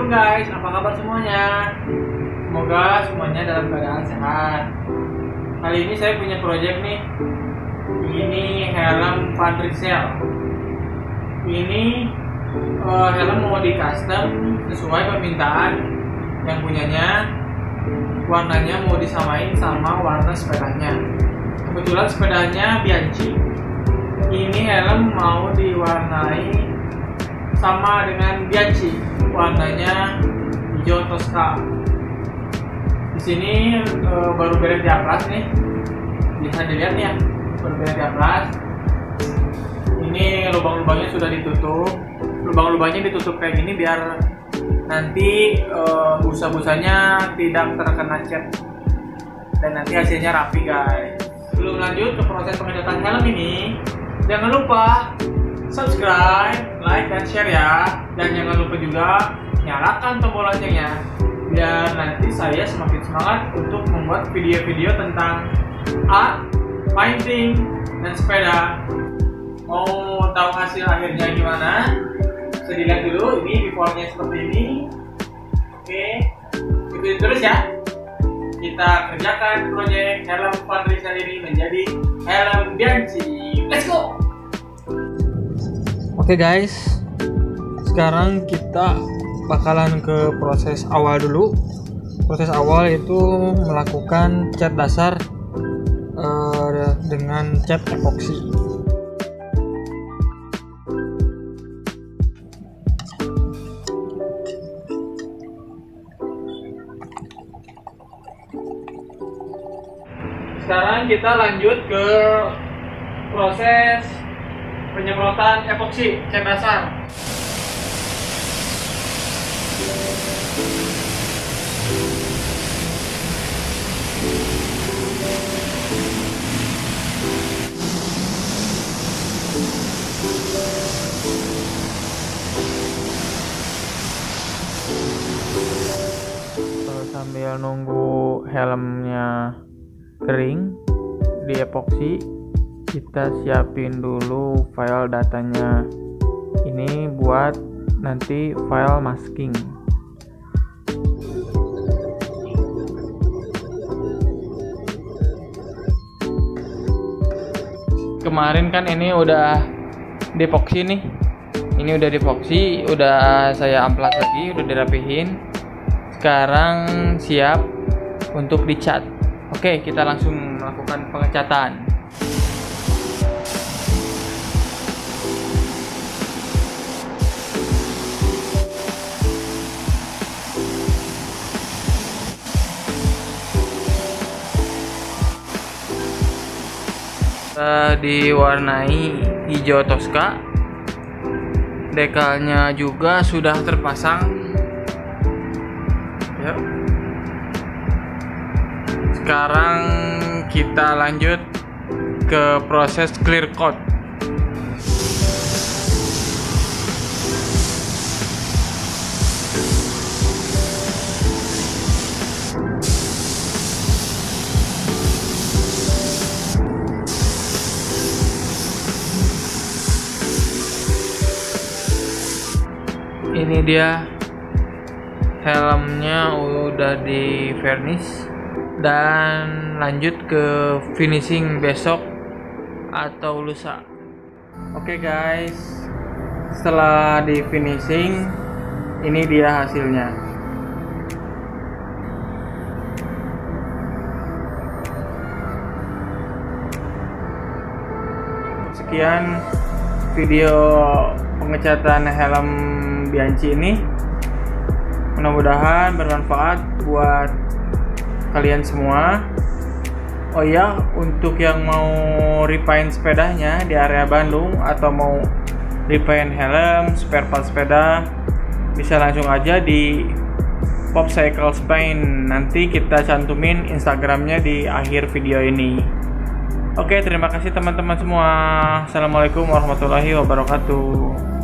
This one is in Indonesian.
guys, apa kabar semuanya? Semoga semuanya dalam keadaan sehat. Kali ini saya punya project nih. Ini helm Van Rysel. Ini helm mau di custom sesuai permintaan yang punyanya. Warnanya mau disamain sama warna sepedanya. Kebetulan sepedanya Bianchi. Ini helm mau diwarnai sama dengan Bianchi, warnanya hijau Tosca. Di sini baru beres diaplas nih, bisa dilihat ya, baru beres diaplas. Ini lubang-lubangnya sudah ditutup, lubang-lubangnya ditutup kayak gini biar nanti busa-busanya tidak terkena cat dan nanti hasilnya rapi guys. Sebelum lanjut ke proses pengecatan helm ini, jangan lupa subscribe, like, dan share ya. Dan jangan lupa juga nyalakan tombol loncengnya biar nanti saya semakin semangat untuk membuat video-video tentang art, painting, dan sepeda. Mau tahu hasil akhirnya gimana? Bisa dilihat dulu, ini before-nya seperti ini. Oke, ikutin terus ya. Kita kerjakan proyek helm Van Rysel ini menjadi helm Bianchi. Let's go! Oke guys, sekarang kita bakalan ke proses awal dulu. Proses awal itu melakukan cat dasar dengan cat epoksi. Sekarang kita lanjut ke proses penyemprotan epoksi cat dasar. Sambil nunggu helmnya kering di epoksi, kita siapin dulu file datanya. Ini buat nanti file masking. Kemarin kan ini udah di epoksi nih. Ini udah di epoksi, udah saya amplas lagi, udah dirapihin. Sekarang siap untuk dicat. Oke, kita langsung melakukan pengecatan. Diwarnai hijau Tosca. Dekalnya juga sudah terpasang. Ya. Sekarang kita lanjut ke proses clear coat. Ini dia helmnya udah di varnish dan lanjut ke finishing besok atau lusa. Oke guys, setelah di finishing ini dia hasilnya. Sekian video pengecatan helm Bianchi ini, mudah-mudahan bermanfaat buat kalian semua. Oh ya, untuk yang mau repaint sepedanya di area Bandung atau mau repaint helm, spare part sepeda, bisa langsung aja di Popcycle Paint. Nanti kita cantumin Instagramnya di akhir video ini. Oke, terima kasih teman-teman semua. Assalamualaikum warahmatullahi wabarakatuh.